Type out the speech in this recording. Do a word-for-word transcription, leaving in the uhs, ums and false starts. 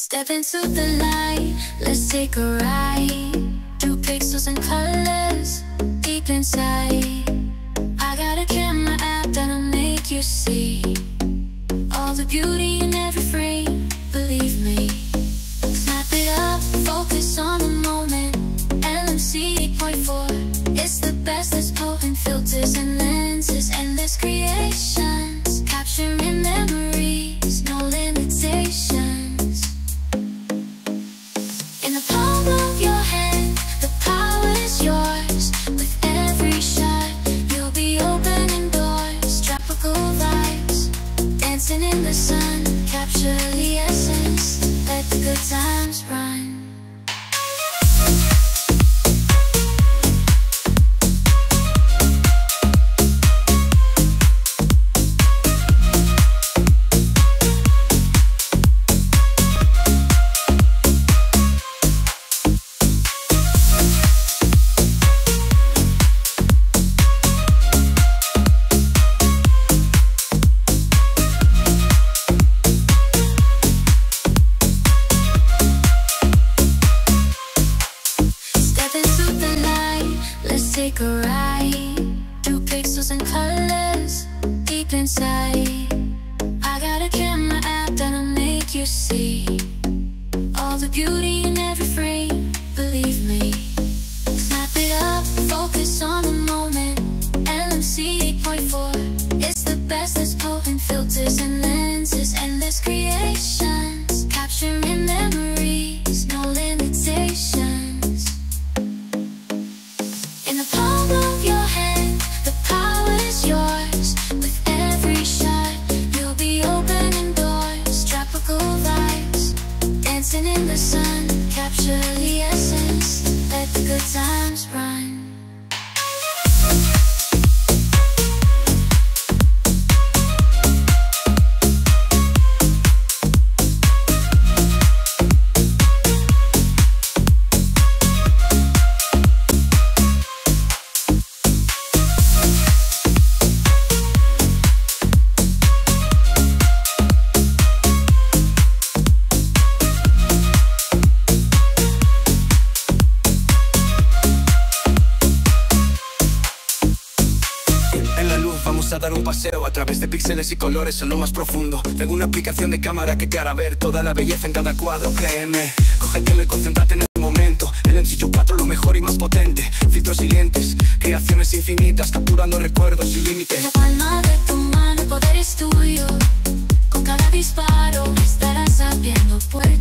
Step into the light, let's take a ride through pixels and colors deep inside. I got a camera app that'll make you see all the beauty in every frame, believe me. Snap it up, focus on the moment. L M C eight point four, it's the best, there's potent filters and lenses, endless creations, capturing memories, no limitations. In the palm of your hand, the power is yours. With every shot, you'll be opening doors. Tropical vibes, dancing in the sun, capture the essence, let the good times run. Take a ride through pixels and colors deep inside. I got a camera app that'll make you see all the beauty in every frame, believe me. Snap it up, focus on the moment. L M C eight point four, it's the best, there's potent filters and lenses, endless creations, capturing memories, no limitations. In the palm of your hand, the power is yours. With every shot, you'll be opening doors. Tropical vibes, dancing in the sun, capture the essence, let the good times run. Vamos a dar un paseo a través de píxeles y colores en lo más profundo. Tengo una aplicación de cámara que te hará ver toda la belleza en cada cuadro. Créeme, cógetelo y concéntrate en el momento. El M C cuatro, lo mejor y más potente. Filtros y lentes, creaciones infinitas, capturando recuerdos sin límites. En la palma de tu mano el poder es tuyo. Con cada disparo estarás abriendo puertas.